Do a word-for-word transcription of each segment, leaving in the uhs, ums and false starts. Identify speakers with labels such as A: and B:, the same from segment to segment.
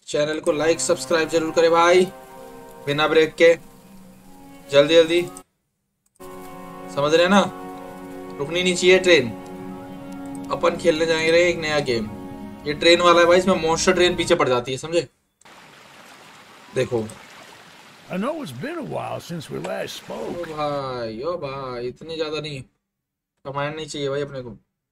A: Channel को like subscribe जरूर करें भाई, बिना ब्रेक के, जल्दी जल्दी, समझ रहे हैं ना। रुकनी नहीं चाहिए ट्रेन। अपन खेलने जाएंगे एक नया गेम, ये ट्रेन वाला है भाई, इसमें मॉन्स्टर ट्रेन पीछे पड़ जाती है, समझे। देखो
B: I know it's been a while since we last spoke.
A: ओ भाई ओ भाई, इतनी ज्यादा नहीं कमांड नहीं चाहिए भाई अपने को।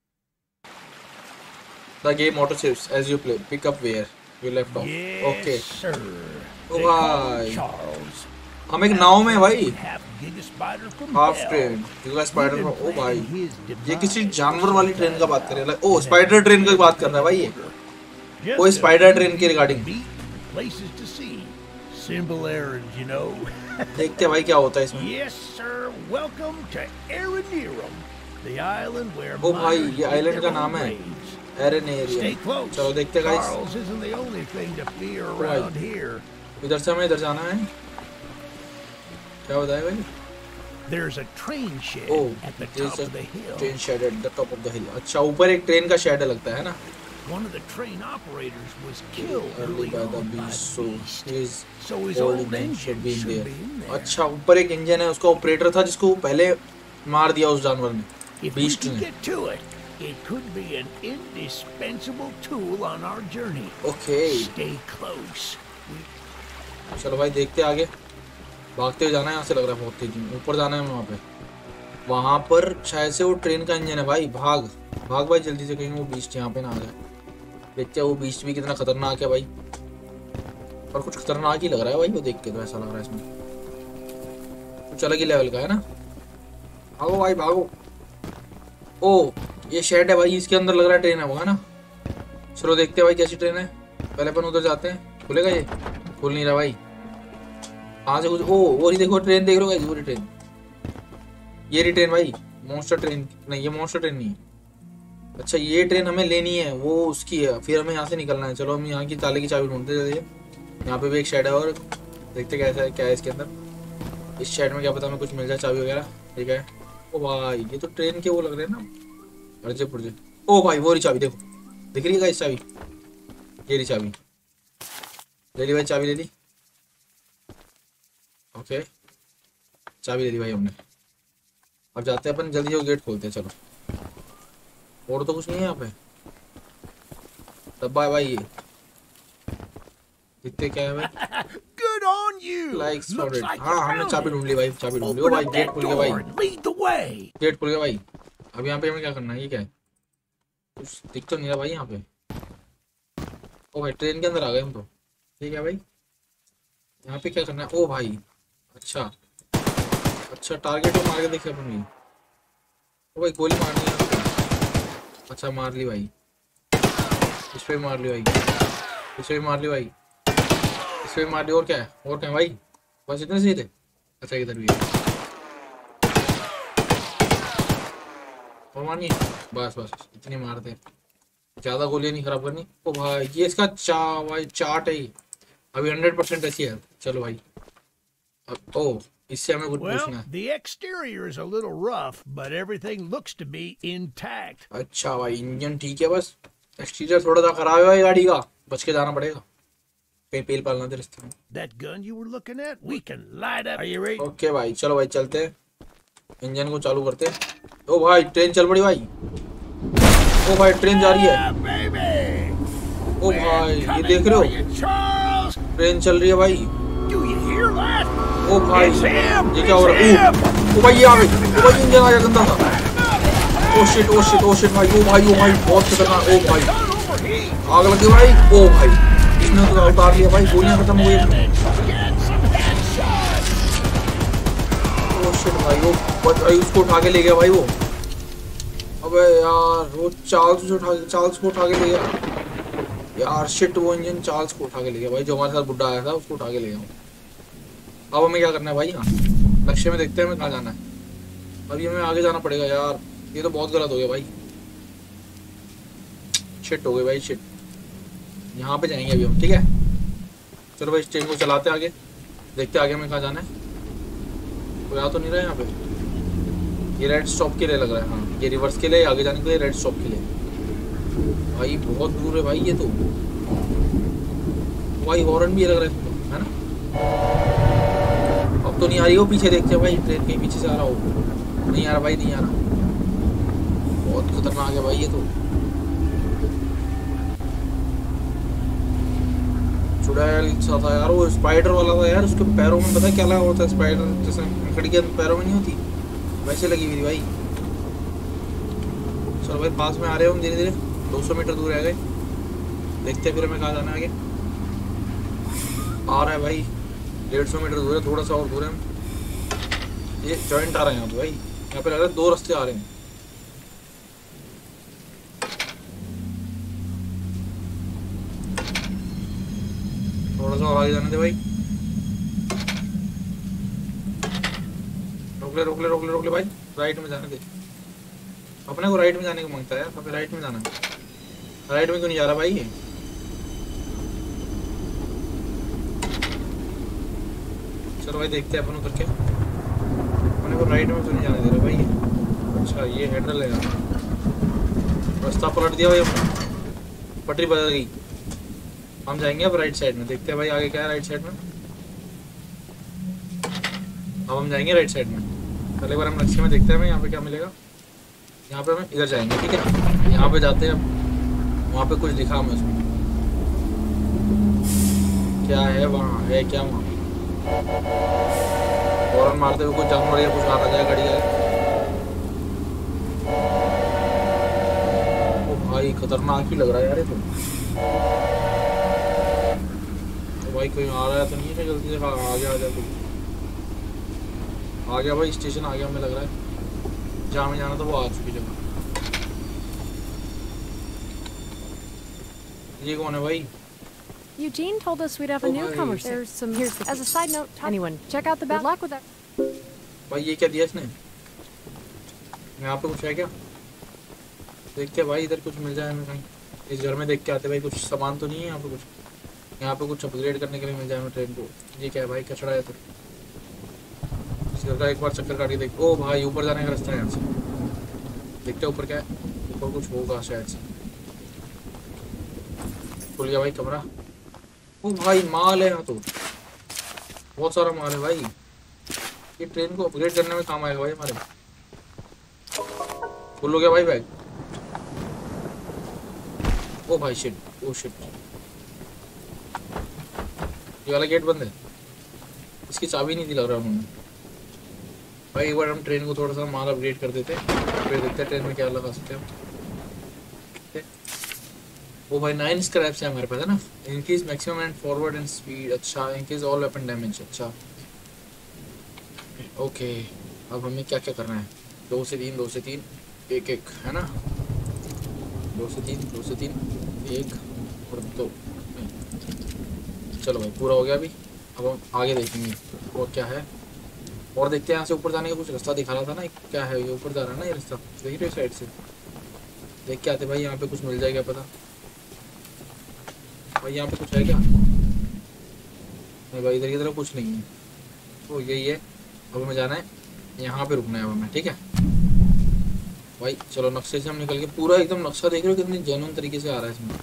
A: The game auto saves as you play. Pick up where you left off.
B: Yes,
A: Okay.
B: sir.
A: O
B: They call him
A: भाई,
B: Charles.
A: हम एक नाव में भाई,
B: Half giga spider from
A: half
B: hell.
A: Train, giga spider.
B: We've
A: ओ
B: been
A: भाई,
B: planning his
A: ये
B: demise.
A: किसी जानवर वाली ट्रेन का बात कर रहे हैं। ओ स्पाइडर ट्रेन की बात कर रहा है भाई, ये
B: Just
A: कोई
B: a
A: स्पाइडर
B: few
A: ट्रेन की regarding.
B: beat places to see. Simple errands, you know.
A: देखते हैं भाई क्या होता है इसमें।
B: Yes, sir. Welcome to Aranerum, the island where
A: ओ भाई,
B: miners
A: ये
B: meet
A: आइलैंड का
B: their
A: नाम
B: own
A: है
B: graves.
A: एरेनेरियम।
B: Stay close.
A: चलो देखते हैं guys.
B: Charles isn't the only thing to fear
A: भाई,
B: around here.
A: इधर से हमें इधर जाना है, क्या बताया भाई।
B: There's a train shed
A: Oh,
B: at the
A: there's
B: top
A: a
B: of the hill.
A: train shed at the top of the hill. अच्छा, ऊपर एक ट्रेन का शेड लगता है ना।
B: One of the train operators was killed
A: Early
B: early
A: by the
B: on by
A: beast,
B: the
A: so
B: beast.
A: his
B: So his
A: old
B: old
A: engine should
B: engine
A: be in
B: should
A: there.
B: be in there.
A: अच्छा, ऊपर एक engine है, उसका operator था जिसको पहले मार दिया उस जानवर ने,
B: If we
A: बीस्ट
B: can
A: ने।
B: get to it, it could be an indispensable tool on our journey.
A: Okay,
B: Stay close.
A: चलो भाई देखते हैं आगे। भागते हुए जाना है, यहाँ से लग रहा है बहुत तेजी, ऊपर जाना है हमें। वहाँ पे, वहाँ पर शायद से वो ट्रेन का इंजन है भाई। भाग भाग भाई जल्दी से, कहीं वो बीस्ट यहाँ पे ना आ जाए। देखते हैं वो बीस्ट भी कितना खतरनाक है भाई, और कुछ खतरनाक ही लग रहा है भाई वो देख के, तो ऐसा लग रहा है इसमें कुछ अलग ही लेवल का है ना। भागो भाई भागो। ओ ये शेड है भाई, इसके अंदर लग रहा है ट्रेन है वो, है ना। चलो देखते हैं भाई कैसी ट्रेन है। पहले अपन उधर जाते हैं, खुलेगा ये? खुल नहीं रहा भाई, कहाँ से कुछ। ओ वो ही देखो ट्रेन, देख रहे हो वो ट्रेन, ये रही ट्रेन भाई, मॉन्स्टर ट्रेन। नहीं ये मॉन्स्टर ट्रेन नहीं है। अच्छा ये ट्रेन हमें लेनी है, वो उसकी है, फिर हमें यहाँ से निकलना है। चलो हम यहाँ की ताले की चाबी ढूंढते जाइए। यहाँ पे भी एक शेड है, और देखते कैसा है, क्या है इसके अंदर। इस शेड में क्या पता हमें कुछ मिल जाए, चाबी वगैरह। ठीक है। ओ भाई ये तो ट्रेन के वो लग रहे हैं ना, अर्जे पुर्जे। ओ भाई वो रही चाबी, देखो दिख रही है इस चाबी, ये रही चाबी। ले ली भाई चाबी, ले ली। ओके चाबी ले ली भाई हमने। अब जाते हैं अपन जल्दी से, गेट खोलते हैं। चलो, और तो कुछ नहीं है यहाँ पे। डब्बा है भाई, ये दिखते क्या है भाई।
B: Good on you.
A: Like
B: Looks like
A: हाँ
B: you
A: हमने
B: found
A: चाबी
B: it.
A: ढूंढ ली भाई, चाबी ढूंढ ली। ओ
B: Open
A: भाई
B: up
A: गेट
B: that
A: खुल गया भाई,
B: door and lead the way.
A: Gate खुल गया भाई। अब यहाँ पे हमें क्या करना है, ये क्या है, कुछ दिख तो नहीं रहा भाई यहाँ पे। ओ भाई ट्रेन के अंदर आ गए हम तो। ठीक है भाई, यहाँ पे क्या करना है। ओ भाई अच्छा अच्छा, टारगेट को मार के देखे अपन भी। ओ भाई गोली मारनी है। अच्छा मार ली भाई, इस पे मार ली भाई, इस पे मार ली भाई, इस पे मार ली। और क्या है, और क्या है भाई, बस इतने सही थे। अच्छा इधर भी है, और मारनी है। बस बस इतनी मारते हैं, ज़्यादा गोलियां नहीं खराब करनी। ओ भाई ये इसका चा भाई चार्ट है, अभी हंड्रेड परसेंट ऐसी है। चलो भाई अब ओ इससे हमें कुछ
B: Well,
A: पूछना है।
B: the exterior is a little rough, but everything looks to be intact.
A: अच्छा भाई इंजन ठीक है, बस एक्सटीरियर थोड़ा सा खराब है भाई गाड़ी का, बच के जाना पड़ेगा, कहीं पेल पालना दे रास्ते में।
B: That gun you were looking at, we can light up. Are you ready?
A: Okay भाई चलो भाई चलते हैं, इंजन को चालू करते हैं। ओ भाई ट्रेन चल पड़ी भाई, ओ भाई ट्रेन जा रही है।
B: Yeah, baby.
A: ओ भाई ये देख रहे हो,
B: Charles,
A: ट्रेन चल रही है भाई।
B: do you hear that?
A: ओ भाई
B: It's him.
A: ये क्या हो रहा है। ओ, ओ भाई ये आ गई, ओ भाई इंजन आ गया गंदा सा। ओ शिट ओ शिट ओ शिट भाई, ओ भाई ओ भाई बहुत खतरनाक। ओ भाई आग लगी भाई। ओ भाई इसने तो उतार लिया भाई, गोलियां खत्म हो गई। ओ शिट भाई वो भाई उसको उठा के ले गया भाई वो। अबे यार वो चार्ल्स को उठा चार्ल्स को उठा के ले गया यार। शिट वो इंजन चार्ल्स को उठा के ले गया भाई, जो हमारे साथ बुड्ढा आया था उसको उठा के ले गया। अब हमें क्या करना है भाई, यहाँ नक्शे में देखते हैं हमें कहाँ जाना है। अभी हमें आगे जाना पड़ेगा यार, ये तो बहुत गलत हो गया भाई, शिट हो गई भाई शिट। यहाँ पे जाएंगे अभी हम, ठीक है। चलो भाई इस ट्रेन को चलाते आगे, देखते आगे हमें कहाँ जाना है। कोई आ तो नहीं रहा है यहाँ पे। ये रेड स्टॉप के लिए लग रहा है, हाँ ये रिवर्स के लिए, आगे जाने के लिए रेड स्टॉप के लिए। भाई बहुत दूर है भाई ये तो, भाई हॉर्न भी लग रहा है इसमें, है ना? अब तो नहीं आ रही हो, पीछे देखते हैं भाई ट्रेन कहीं पीछे से आ रहा हो। नहीं आ रहा भाई, नहीं आ रहा। बहुत खतरनाक है भाई ये तो। चुड़ैल सा था यार, वो स्पाइडर वाला था यार। उसके पैरों में पता है क्या लगा होता है? स्पाइडर जैसे मकड़ी के पैरों में नहीं होती, वैसे लगी हुई थी भाई। चलो भाई पास में आ रहे हो हम धीरे धीरे, दो सौ मीटर दूर आ गए। देखते हैं फिर हमें कहाँ जाना है आगे। आ रहा है भाई, डेढ़ सौ मीटर दूर है, थोड़ा सा और दूर है हम। ये जॉइंट आ रहा है यहाँ पे भाई, यहाँ पे लग रहा है दो रास्ते आ रहे हैं। थोड़ा सा और आगे जाने दे भाई। रोक ले रोक ले रोक ले रोक ले भाई, राइट में जाने दे। अपने को राइट में जाने को मांगता है यार, हमें राइट में जाना है। राइट में क्यों नहीं जा रहा भाई ये? चलो भाई देखते हैं अपन उतर के, अपने को राइट में क्यों नहीं जाने दे रहा भाई ये? अच्छा ये हैंडल है यार, रास्ता पलट दिया भाई हमने, पटरी बदल गई। हम जाएंगे अब राइट साइड में, देखते हैं भाई आगे क्या है राइट साइड में। अब हम जाएंगे राइट साइड में। पहले एक बार हम नक्शे में देखते हैं हमें यहाँ पे क्या मिलेगा। यहाँ पे हम इधर जाएंगे, ठीक है? यहाँ पे जाते हैं, वहाँ पे कुछ दिखा हमें उसमें क्या है, वहाँ है क्या? वहाँ हॉर्न मारते हुए कुछ जानवर या कुछ आ रहा जाए गाड़ी जाए। ओ भाई खतरनाक ही लग रहा है यार ये तो। तो भाई कोई आ रहा है तो नहीं है? जल्दी से आ गया, आ जाए कोई। आ गया भाई, स्टेशन आ गया हमें लग रहा है। जहाँ में जाना था वो आ चुकी जगह। ये कौन है भाई?
C: Eugene told us we'd have a
A: Oh,
C: newcomer.
A: hi.
C: There's some. Here's the As a side note, anyone check out the back. Good luck with that.
A: भाई ये क्या दिया इसने? यहाँ पे कुछ है क्या? देखते हैं भाई, इधर कुछ मिल जाए हमें कहीं। इस घर में देख के आते भाई, कुछ सामान तो नहीं है यहाँ पे कुछ? यहाँ पे कुछ अपग्रेड करने के लिए मिल जाए हमें ट्रेन को। ये क्या है भाई, कचड़ा है तो। इस घर का एक बार चक्कर काट के देख। ओ भाई ऊपर जाने का रास्ता है यहाँ से, देखते हैं ऊपर क्या है। ऊपर कुछ होगा शायद से। खुल गया भाई कमरा। ओ भाई माल है यहाँ तो, बहुत सारा माल है भाई। ये ट्रेन को अपग्रेड करने में काम आएगा भाई हमारे। फुल हो गया भाई बैग। ओ भाई शिट, ओ शिट, ये वाला गेट बंद है, इसकी चाबी नहीं दी लग रहा उन्होंने। भाई एक बार हम ट्रेन को थोड़ा सा माल अपग्रेड कर देते, फिर देखते हैं ट्रेन में क्या लगा सकते हैं हम। वो भाई नाइन स्क्रैप्स है हमारे पास, है ना? Increase maximum and forward and speed. अच्छा, इंक्रीज ऑल वेपन डैमेज। अच्छा ओके, अब हमें क्या क्या करना है? दो से तीन, दो से तीन, एक एक, है ना? दो से तीन, दो से तीन, एक और दो। चलो भाई पूरा हो गया अभी। अब हम आगे देखेंगे और क्या है, और देखते हैं। यहाँ से ऊपर जाने का कुछ रास्ता दिखा रहा था ना, क्या है ये? ऊपर जा रहा है ना ये रास्ता, देख रहे हो साइड से? देख के आते भाई, यहाँ पे कुछ मिल जाएगा पता भाई। यहाँ पे कुछ है क्या? नहीं भाई, इधर की तरफ कुछ नहीं है। तो यही है, अब हमें जाना है, यहाँ पे रुकना है अब हमें, ठीक है भाई? चलो नक्शे से हम निकल के, पूरा एकदम नक्शा देख रहे हो कितनी जेन्युइन तरीके से आ रहा है इसमें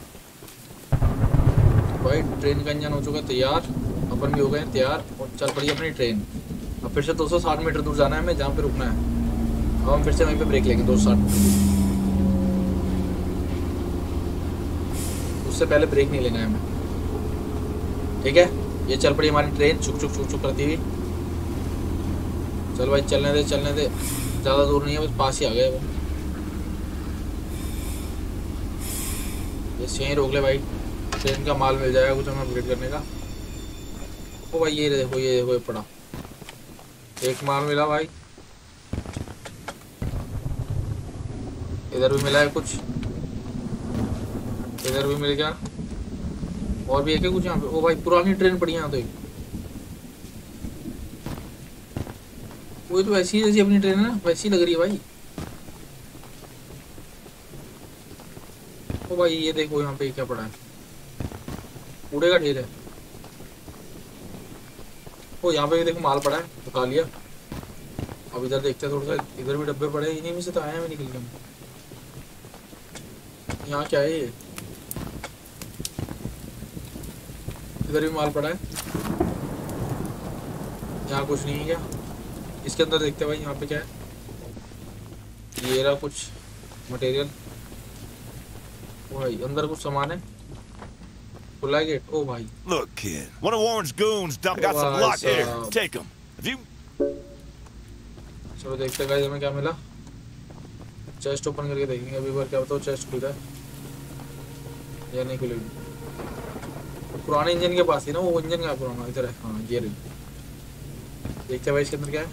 A: भाई। ट्रेन का इंजन हो चुका है तैयार, अपन भी हो गए तैयार, और चल पड़ी अपनी ट्रेन। अब फिर से दो सौ साठ मीटर दूर जाना है हमें, जहाँ पे रुकना है। अब हम फिर से वहीं पे ब्रेक लेंगे दो सौ साठ मीटर, उससे पहले ब्रेक नहीं लेना है हमें, ठीक है? ये चल पड़ी हमारी ट्रेन, चुक चुक चुक चुक करती हुई। चल भाई चलने दे, चलने दे, ज़्यादा दूर नहीं है, बस पास ही आ गए वो। बस यहीं रोक ले भाई, ट्रेन का माल मिल जाएगा कुछ हमें अपग्रेड करने का। ओ भाई ये देखो, ये देखो, ये पड़ा, एक माल मिला भाई। इधर भी मिला है कुछ, इधर भी मिल गया, और भी है क्या कुछ यहाँ पे? ओ भाई पुरानी ट्रेन पड़ी यहाँ तो एक, वो तो वैसी जैसी अपनी ट्रेन है ना, वैसी लग रही है भाई। ओ भाई ये देखो यहाँ पे क्या पड़ा है, कूड़े का ढेर है। ओ यहाँ पे देखो माल पड़ा है, उठा लिया। अब इधर देखते हैं थोड़ा सा, इधर भी डब्बे पड़े, इन्हीं में से तो आए हैं निकल के। यहाँ क्या है ये? इधर भी माल पड़ा है। यहाँ कुछ नहीं है क्या? इसके अंदर देखते हैं भाई यहाँ पे क्या है। ये रहा कुछ मटेरियल। भाई अंदर कुछ सामान है। खुला है गेट। ओ भाई
D: Look, kid. One of Warren's goons dumped got some
A: Why,
D: lock here.
A: sir?
D: Take him. If you
A: चलो देखते हैं गाइस हमें क्या मिला। चेस्ट ओपन करके देखेंगे अभी बार क्या बताओ चेस्ट खुला है या नहीं खुलेगी। पुराने इंजन के पास ही ना वो इंजन का पुराना इधर है। हाँ ये रही। देखते हैं भाई इसके अंदर क्या है।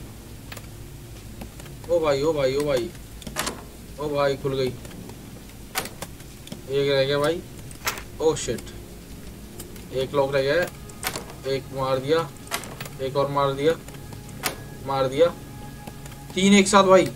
A: ओ भाई ओ भाई ओ भाई ओ भाई खुल गई। एक रह गया भाई। ओ शिट एक लॉक रह गया है। एक मार दिया एक और मार दिया मार दिया तीन एक साथ भाई।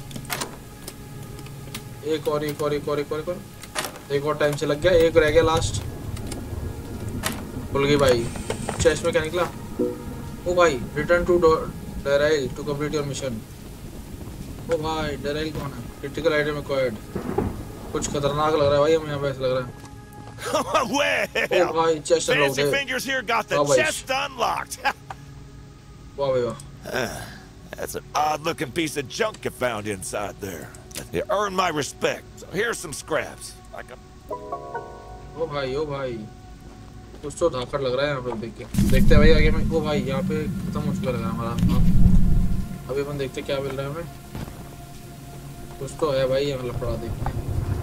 A: एक और एक और एक और एक और एक और एक और टाइम से लग गया। एक रह गया लास्ट। खुल गई भाई। चेस्ट में क्या निकला? ओ भाई return to derail to complete your mission. ओ भाई डेराइल कौन है? Critical item acquired. कुछ खतरनाक लग रहा है भाई हमें यहाँ पे ऐसा लग रहा है।
D: well,
A: ओ भाई चेस्ट अनलॉक
D: fancy
A: है।
D: fingers here got the
A: Oh, wait.
D: chest unlocked.
A: वाह भाई वाह।
D: That's an odd-looking piece of junk you found inside there. You earned my respect. So here's some scraps. Like a...
A: ओ भाई ओ भाई कुछ तो धाकड़ लग रहा है यहाँ पे देख के। देखते हैं भाई आगे में। ओ भाई यहाँ पे खत्म हो चुका लग रहा है हमारा। अभी अपन देखते क्या मिल रहा है हमें। कुछ तो है भाई यहाँ लफड़ा। देखते हैं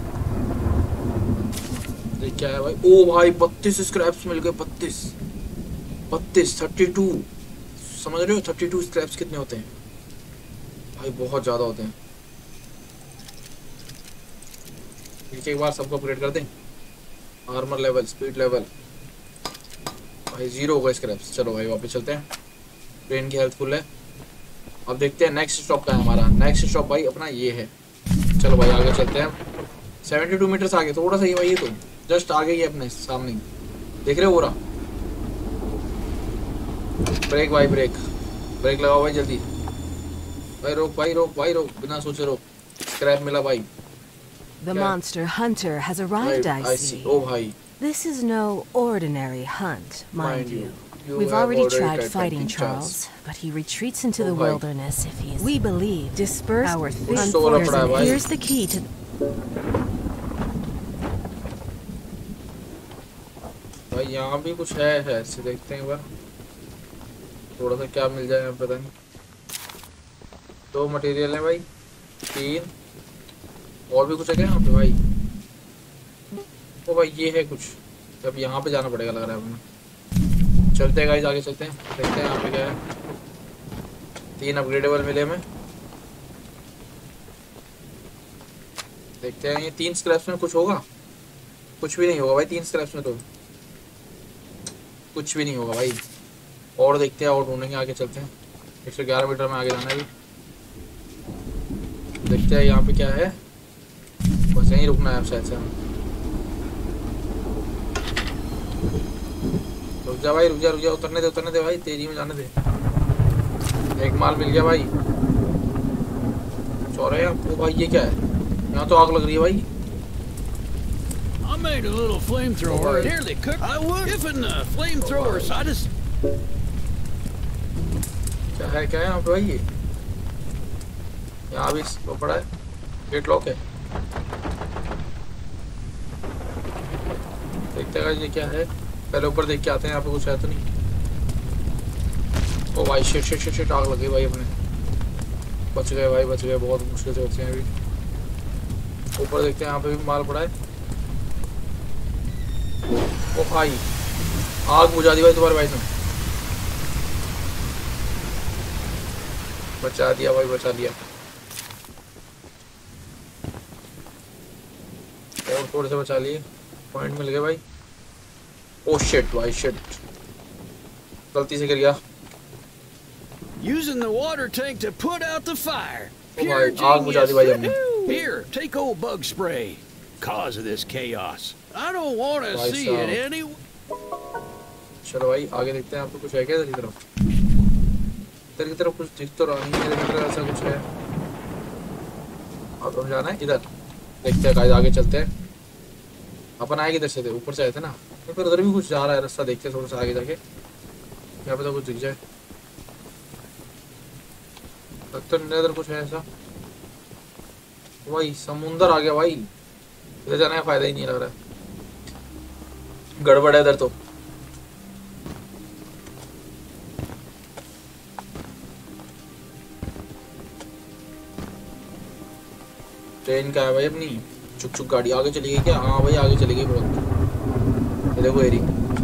A: देख क्या है भाई। ओ भाई बत्तीस स्क्रैप्स मिल गए। बत्तीस बत्तीस थर्टी टू समझ रहे हो? थर्टी टू स्क्रैप्स कितने होते हैं भाई? बहुत ज़्यादा होते हैं। एक बार सबको अपग्रेड कर दें। आर्मर लेवल स्पीड लेवल भाई जीरो होगा स्क्रैप्स। चलो भाई वापस चलते हैं। ट्रेन की हेल्थ फुल है। अब देखते हैं नेक्स्ट स्टॉप का है हमारा। नेक्स्ट स्टॉप भाई अपना ये है। चलो भाई आगे चलते हैं। सेवेंटी टू मीटर्स आगे थोड़ा सा ही भाई। ये तो जस्ट आगे ही अपने सामने देख रहे हो। रहा ब्रेक भाई ब्रेक ब्रेक लगाओ भाई जल्दी। भाई रोक भाई रोक भाई रोक बिना सोचे रोक। स्क्रैप मिला भाई।
C: The
A: Yeah.
C: monster hunter has arrived, I,
A: I
C: see.
A: see. Oh भाई
C: This is no ordinary hunt, mind,
A: Mind
C: you.
A: you. You
C: We've
A: have
C: already
A: already
C: tried
A: tried
C: fighting
A: fighting
C: Charles,
A: Charles.
C: but he retreats into
A: Oh,
C: the
A: bhai.
C: wilderness if he is. We believe disperse our
A: Kuch
C: thieves.
A: तो वाला पड़ा है भाई।
C: Here's the key to.
A: भाई यहाँ भी कुछ है है ऐसे देखते हैं एक बार। थोड़ा सा क्या मिल जाए यहाँ पता नहीं। दो मटेरियल है भाई। तीन और भी कुछ है क्या यहाँ पे भाई? ओ भाई ये है कुछ। अब यहाँ पे जाना पड़ेगा लग रहा है हमें। चलते हैं गाइस आगे चलते हैं। देखते हैं यहाँ पे क्या है। तीन अपग्रेडेबल मिले हमें। देखते हैं ये तीन स्क्रैप्स में कुछ होगा। कुछ भी नहीं होगा भाई तीन स्क्रैप्स में तो कुछ भी नहीं होगा भाई। और देखते हैं और ढूंढेंगे। आगे चलते हैं। एक सौ ग्यारह मीटर में आगे जाना है। देखते हैं यहाँ पे क्या है। बस यहीं रुकना है शायद से। रुक जा भाई रुक जा रुक जा। उतरने दे उतरने दे भाई। तेजी में जाने दे। एक माल मिल गया भाई। चौरे ओ भाई ये क्या है? यहाँ तो आग लग रही है भाई।
B: I made a little flamethrower. Nearly cooked. I would if in the flamethrower. So I just.
A: क्या है क्या है यहाँ पे भाई? ये यहाँ भी वो पड़ा है। गेट लॉक है। देखते हैं ये क्या है। पहले ऊपर देख के आते हैं। यहाँ पे कुछ है तो नहीं। ओ भाई शिट शिट शिट शिट आग लगी भाई अपने। बच गए भाई बच गए। बहुत मुश्किल से बचे हैं अभी। ऊपर देखते हैं यहाँ पे भी माल पड़ा है। ओ भाई आग बुझा दी भाई तुम्हारे भाई ने। बचा दिया भाई बचा दिया। और थोड़े से बचा लिए। पॉइंट मिल गए भाई। ओ शिट भाई शिट गलती से गिर गया।
B: Using the water tank to put out the fire.
A: Oh
B: Pure
A: my, आग बुझा दी भाई हमने।
B: genius. Here, take old bug spray. Cause of this chaos. I don't want to
A: भाई
B: see
A: साहब।
B: it any.
A: चलो भाई आगे देखते हैं। आपको कुछ है क्या इधर की तरफ? इधर की तरफ कुछ दिख तो रहा नहीं है। इधर ऐसा कुछ है। अब हम जाना है इधर। देखते हैं गाइस आगे चलते हैं। अपन आए किधर से थे? ऊपर से आए थे ना। फिर उधर भी कुछ जा रहा है रास्ता, देखते हैं थोड़ा सा आगे जाके, यहाँ पे तो कुछ दिख जाए। लगता नहीं इधर कुछ है ऐसा। भाई समुंदर आ गया भाई, इधर जाने का फायदा ही नहीं लग रहा है, गड़बड़ है इधर तो। ट्रेन का है भाई अपनी, चुक चुक गाड़ी आगे चली गई क्या? हाँ भाई आगे चली गई बहुत। ये देखो एरी,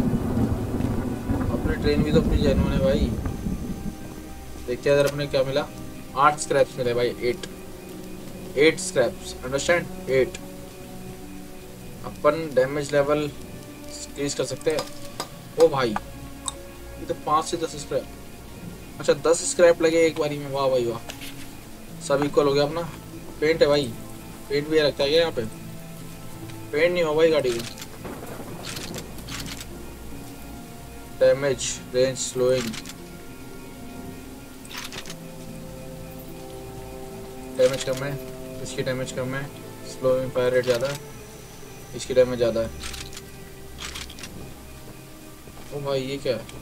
A: अपनी ट्रेन भी तो अपनी जेन्युइन है भाई। देखते हैं इधर अपने क्या मिला। आठ स्क्रैप्स मिले भाई, eight eight scraps, understand, eight. अपन डैमेज लेवल इंक्रीज कर सकते हैं। ओ भाई ये तो पाँच से दस स्क्रैप, अच्छा दस स्क्रैप लगे एक बारी में, वाह भाई वाह, सब इक्वल हो गया अपना। पेंट है भाई, पेंट भी रखता है क्या यहाँ पे? पेंट नहीं हो भाई गाड़ी की। डैमेज, रेंज, स्लोइंग, डैमेज कम है, इसकी डैमेज कम है, स्लोइंग, फायर रेट ज़्यादा है, इसकी डैमेज ज़्यादा है। ओ भाई ये क्या है?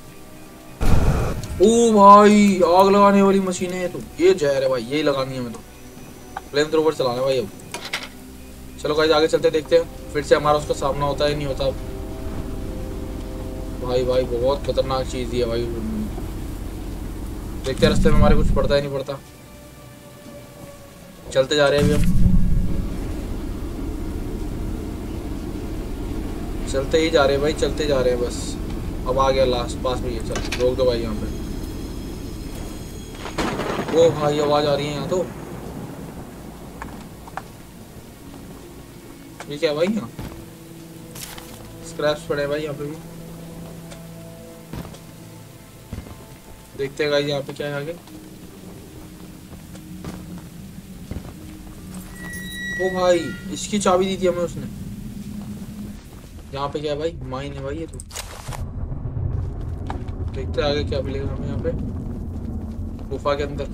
A: ओ भाई आग लगाने वाली मशीन है तो, ये जहर है भाई, यही लगानी है हमें तो। फ्लेम थ्रोवर चलाना भाई अब। चलो गाइस आगे चलते देखते हैं फिर से हमारा उसका सामना होता है नहीं होता। भाई भाई बहुत खतरनाक चीज़ ही है भाई, देखते हैं रास्ते में हमारे कुछ पड़ता है नहीं पड़ता। चलते जा रहे हैं अभी हम, चलते ही जा रहे हैं भाई, चलते जा रहे हैं बस। अब आ गया लास्ट पास में, ये चल रोक दो भाई यहाँ पे। ओ भाई आवाज आ रही है यहाँ तो, ये क्या है भाई? यहाँ स्क्रैप्स पड़े हैं भाई यहाँ पे भी, देखते हैं गाइस यहाँ पे क्या है आगे। ओ भाई इसकी चाबी दी थी हमें उसने। यहाँ पे क्या है भाई? माइन है भाई ये तो, देखते हैं आगे क्या मिलेगा हमें यहाँ पे गुफा के अंदर।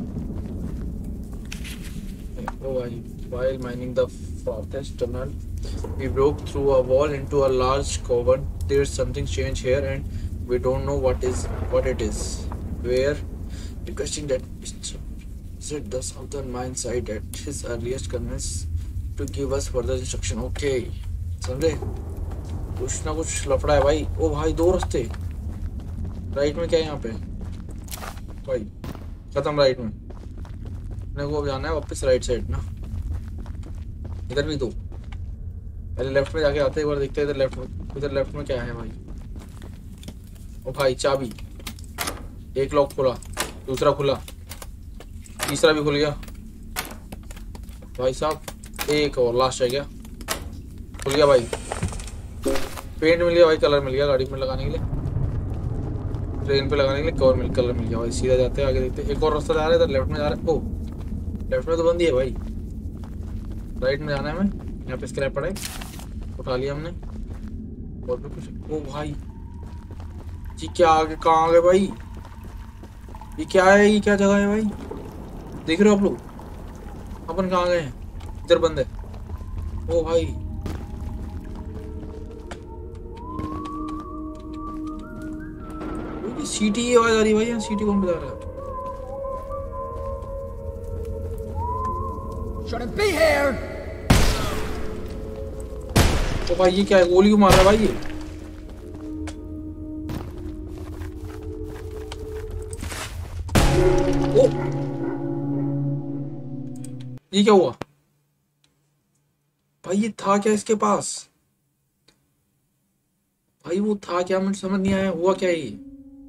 A: ओ भाई, while mining the farthest tunnel we broke through a wall into a large cavern. There's something strange here and we don't know what is what it is. We're requesting that visit the southern mine site at his earliest convenience to give us further instruction. Okay, समझे? कुछ ना कुछ लफड़ा है भाई। ओ भाई दो रास्ते, राइट में क्या है यहाँ पे भाई? खत्म राइट में, अपने को जाना है वापस राइट साइड ना। इधर भी दो, पहले लेफ्ट में जाके आते हैं एक बार, देखते हैं इधर लेफ्ट में, इधर लेफ्ट में क्या है भाई? ओ भाई चाबी, एक लॉक खुला, दूसरा खुला, तीसरा भी खुल गया भाई साहब। एक और लास्ट है क्या? खुल गया भाई। पेंट मिल गया भाई, कलर मिल गया गाड़ी में लगाने के लिए, ट्रेन पे लगाने के लिए कवर मिल कलर मिल गया भाई। सीधा जाते हैं आगे, देखते हैं एक और रास्ता जा रहा है इधर लेफ्ट में जा रहा है। ओ लेफ्ट में तो बंद ही है भाई, राइट में जाना है हमें। यहाँ पे स्क्रैप पड़ा है, उठा लिया हमने, और भी कुछ। ओ भाई जी क्या आगे कहाँ आ गए भाई? ये क्या है? ये क्या जगह है भाई? देख रहे हो आप लोग? अपन कहाँ गए हैं? इधर बंद है। ओ भाई सीटी की आवाज आ रही है भाई, यहाँ सीटी कौन बजा रहा है?
B: Shouldn't be here.
A: तो भाई ये क्या है? गोली क्यों मार रहा है भाई ये? ओ ये क्या हुआ भाई? ये था क्या इसके पास भाई? वो था क्या? मुझे समझ नहीं आया, हुआ क्या ये?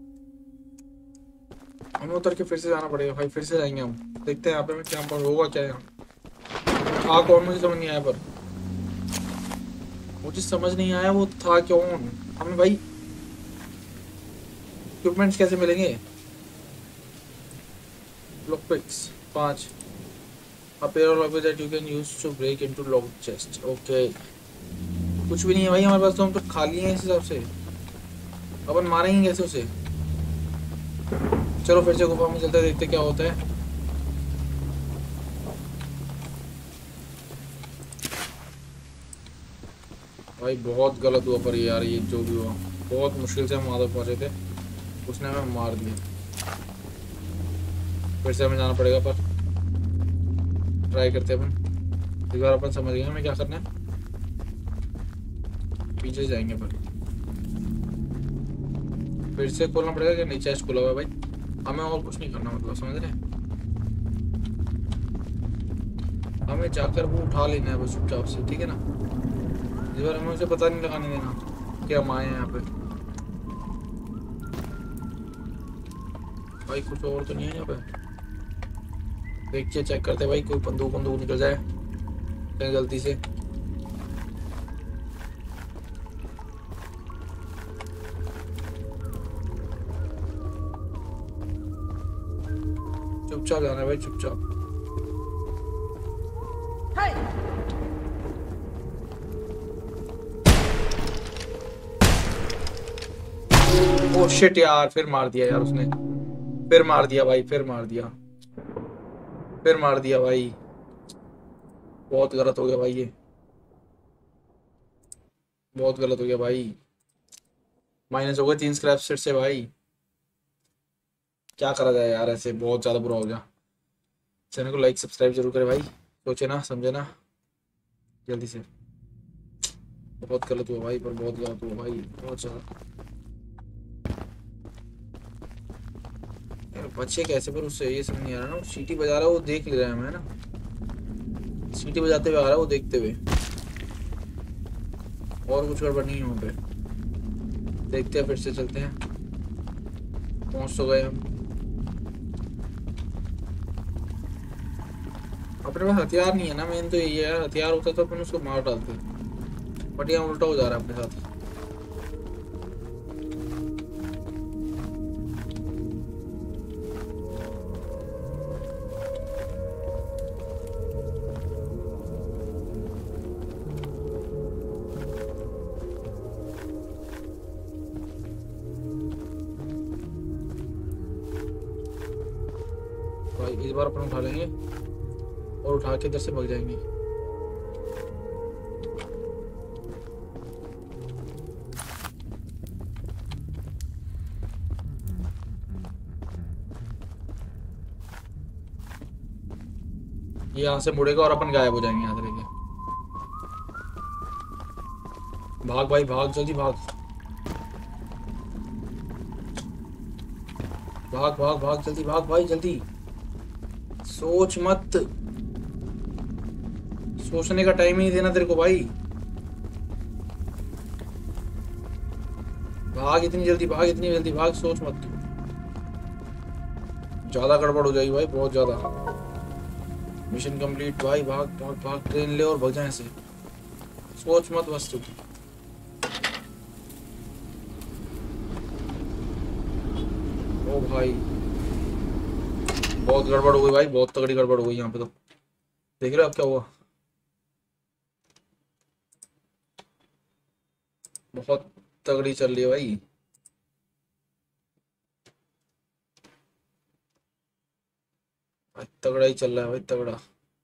A: हमें उतर के फिर से जाना पड़ेगा भाई, फिर से जाएंगे हम, देखते हैं यहाँ पे मैं क्या पर होगा क्या। यहाँ था कौन मुझे समझ नहीं आया, पर मुझे समझ नहीं आया वो था कौन। हमें भाई इक्विपमेंट्स कैसे मिलेंगे? लॉक पिक्स पाँच, a pair of locks that you can use to break into locked chest. Okay कुछ भी नहीं है भाई हमारे पास, तो हम तो खाली हैं इस हिसाब से। अपन मारेंगे कैसे उसे? चलो फिर से गुफा में चलते देखते क्या होता है। भाई बहुत गलत हुआ पर यार, ये जो भी हुआ बहुत मुश्किल से हम वहाँ तक पहुँचे थे, उसने हमें मार दिया। फिर से हमें जाना पड़ेगा, पर ट्राई करते हैं अपन इस बार। अपन समझ गए हमें क्या करना है, पीछे जाएंगे पर फिर से खोलना पड़ेगा कि नहीं? चेस्ट खुला हुआ है भाई, हमें और कुछ नहीं करना, मतलब समझ रहे हैं? हमें जाकर वो उठा लेना है बस चुपचाप से, ठीक है ना? इस बार हमें उसे पता नहीं लगाने देना कि हम आए हैं यहाँ पे। भाई कुछ और तो नहीं है यहाँ पे? देखिए, चेक करते भाई, कोई बंदूक बंदूक निकल जाए कहीं गलती से। चुपचाप जाना है भाई, चुपचाप। ओ शिट यार, फिर मार दिया यार उसने, फिर मार दिया भाई, फिर मार दिया, फिर मार दिया भाई। बहुत गलत हो गया भाई, ये बहुत गलत हो गया भाई। माइनस हो गए तीन स्क्रैप सेट से भाई। क्या करा जाए यार, ऐसे बहुत ज़्यादा बुरा हो गया। चैनल को लाइक सब्सक्राइब जरूर करें भाई, सोचे ना समझे ना जल्दी से। बहुत गलत हुआ भाई, पर बहुत गलत हुआ भाई, बहुत ज़्यादा। यार बच्चे कैसे पर उससे, ये समझ नहीं आ रहा ना। सीटी बजा रहा है वो, देख ले रहा है हमें ना, सीटी बजाते हुए आ रहा है वो देखते हुए, और कुछ गड़बड़ नहीं है वहाँ पे। देखते हैं, फिर से चलते हैं। पहुँच तो गए हम। अपने पास हथियार नहीं है ना, मेन तो यही है। हथियार होता तो अपन उसको मार डालते, बट यहाँ उल्टा हो जा रहा है अपने साथ। भाई इस बार अपन उठा लेंगे और उठा के इधर से भाग जाएंगे। ये यहाँ से मुड़ेगा और अपन गायब हो जाएंगे यहाँ से लेके। भाग भाई भाग, जल्दी भाग भाग भाग भाग, जल्दी भाग भाई जल्दी। सोच मत, सोचने का टाइम ही नहीं देना तेरे को भाई। भाग इतनी जल्दी, भाग इतनी जल्दी भाग, सोच मत। ज्यादा गड़बड़ हो जाएगी भाई, बहुत ज्यादा। मिशन कंप्लीट भाई, भाग भाग भाग, ट्रेन ले और भाग जाए ऐसे। सोच मत बस तू। ओ भाई बहुत गड़बड़ हो गई भाई, बहुत तगड़ी गड़बड़ हो गई यहाँ पे तो। देख रहे हो आप क्या हुआ? बहुत तगड़ी चल रही है भाई। भाई तगड़ा ही चल रहा है भाई, तगड़ा।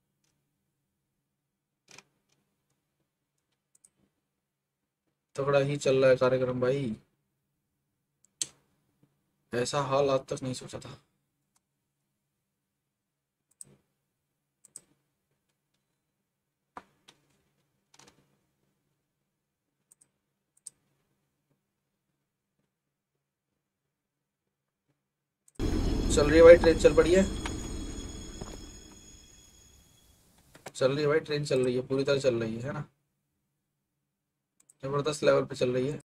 A: तगड़ा ही चल रहा है कार्यक्रम भाई। ऐसा हाल आज तक नहीं सोचा था। चल रही है भाई ट्रेन, चल पड़ी है, चल रही है भाई ट्रेन, चल रही है पूरी तरह चल रही है है ना? जबरदस्त लेवल पे चल रही है।